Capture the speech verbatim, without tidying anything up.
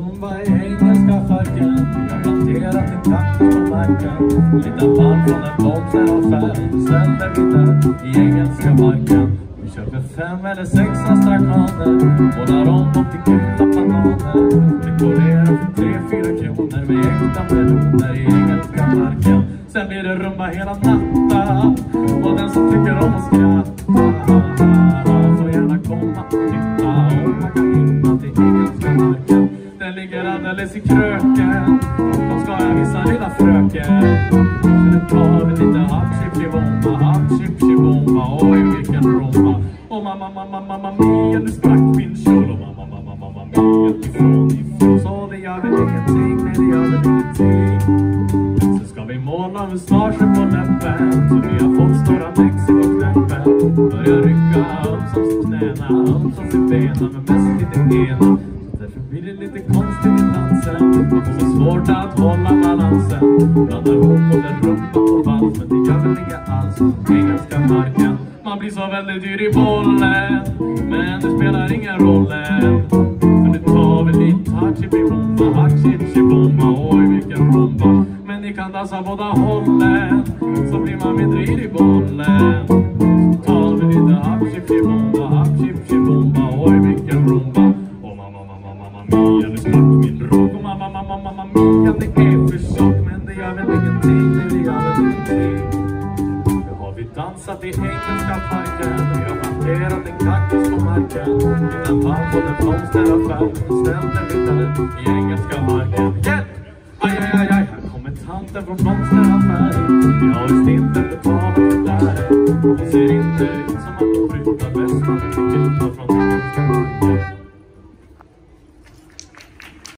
rumba i engelska parken. Jag har planterat en kaktus på marken. Lite band från en blomsteraffär. Ställde vi där i engelska parken. Vi köper fem eller sex astrakaner. Målar om dem till gula bananer. Dekorerar för tre, fyra kronor med äkta meloner i engelska parken. Sen blir det rumba hela natten. Och den som tycker om att skratta får gärna komma och titta. Om man kan hitta till engelska parken. Den ligger alldeles i kröken. Då ska jag visa lilla fröken. Nu tar vi lite hapchipchibomba, hapchipchibomba. Oj vilken rumba. Och mamma, mamma, mamma mia, nu sprack min kjol. Och mamma, mamma, mamma mia, ifrån, ifrån. Så det gör väl ingenting, nej det gör väl ingenting. Så ska vi måla mustaschen på läppen. Så vi har fått stora Mexiko-knäppen. Börjar rycka ömsom sitt knäna, ömsom sitt bena, men mest i det ena. Därför blir det lite konstigt i dansen. Och så svårt att hålla balansen. Blandar ihop både rumba och vals. Men det gör väl inga alls. Engelska marken. Man blir så väldigt dyr i bollen. Men det spelar ingen roll. För nu tar vi lite hachipibomba, hachipchibomba. Oj vilken rumba. Men ni kan dansa båda hållen. Så blir man mindre i bollen. Så tar vi lite hachipchibomba, hachipchibomba. Oj vilken rumba. Mia, nu sprack min rogg. Och mamma, mamma, mamma mia, det är för tjock. Men det gör väl ingenting, nej det gör väl ingenting. Nu har vi dansat i engelska parken. Vi har planterat en kaktus på marken. Innan band på den blomsteraffär. Ställde vi där i engelska marken. Hjälp! Aj, aj, aj, aj. Här kommer tanten från blomsteraffären. Vi har visst inte betalat för där. Hon ser inte ut som att hon flyttar västan. Vi flyttar från engelska marken.